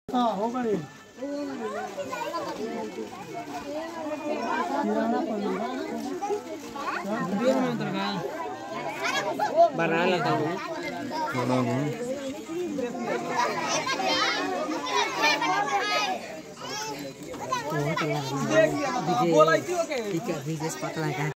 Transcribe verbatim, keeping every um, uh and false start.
हाँ हो गई बना लेता हूँ ठीक है, पतला